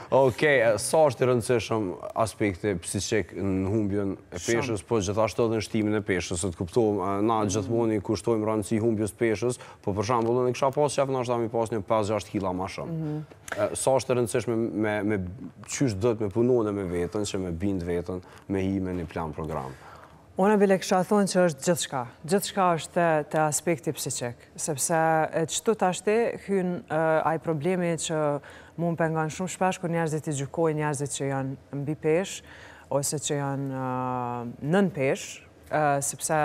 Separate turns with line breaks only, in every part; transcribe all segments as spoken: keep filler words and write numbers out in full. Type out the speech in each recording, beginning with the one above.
Okej, sa është i rëndësishëm aspekti psiqik në humbjen e peshës, po gjithashtu edhe në shtimin e peshës, se të kuptojmë, na gjithmonë i kushtojmë rëndësi humbjes peshës, po për shembull unë kisha pas qef nashta mi pas një pesë gjashtë kila më shumë. Sa është e rëndësishme me qysh do të me punone me veten, që me bind veten, me hi me një plan program.
Unë bile kisha thonë që është gjithçka. Gjithçka është te aspekti psiqik, sepse çtu tashti hyn ai problemi që mund pengon shumë shpesh kur njerëzit i gjykojnë njerëzit që janë mbi peshë ose që janë nën peshë, sepse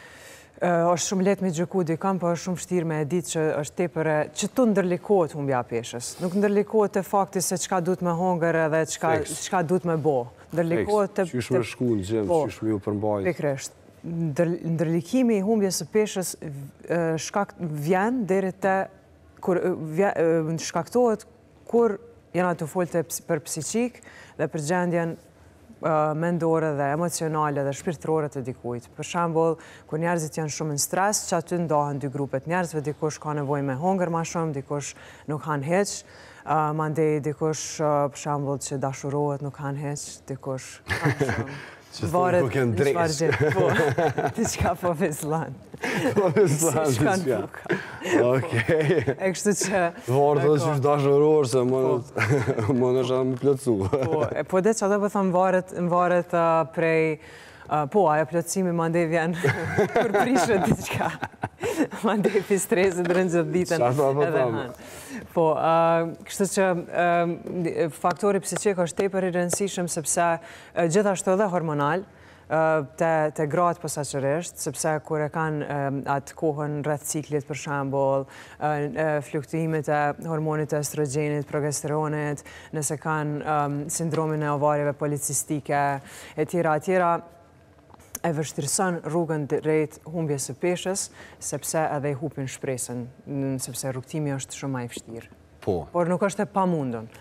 është shumë lehtë me gjyku dikon, po është shumë vështirë me e ditë që është tepër që tu ndërlikohet humbja e peshës. Nuk ndërlikohet te fakti se çka duhet me hongër edhe çka çka duhet me bë. Ndërlikohet te
qysh me shku në gym, qysh me u përmbajt.
Pikërisht. Ndërlikimi i humbjes së peshës shkak vjen deri te kur shkaktohet kur jena të folte për psiqik dhe për gjendjen mendore dhe emocionale dhe shpirtërore të dikujt. Për shembull, kur njerëzit janë shumë në stres, që aty ndahen dy grupet njerëzve, dikush ka nevojë me hongër më shumë, dikush nuk han hiç. Mandej dikush për shembull që dashurohet nuk han hiç, dikush han shumë.
Varet në
dresë. Po, diçka po vizlan.
Po vizlan diçka. Okej.
E kështu që...
Varet edhe që është dashuror, se më në shumë më plëcu.
Po, dhe që ato po thëmë varet prej... Po, ajo plëtsimi mandej vjen kur prishet diçka. Mandej pi stresit rëngjët ditën edhe hanë. Po, kështu që faktori psiqik është tepër i rëndësishëm sepse gjithashtu edhe hormonal, te gratë posaçërisht, sepse kur e kanë atë kohën rreth ciklit për shembull, fluktuimet e hormonit të estrogenit, progesteronit, nëse kanë sindromin e ovarjeve policistike, e tjera, e tjera, e vështirëson rrugën drejt humbjes së peshës, sepse edhe i hupin shpresën, sepse rrugtimi është shumë më i vështirë.
Po.
Por nuk është e pamundun.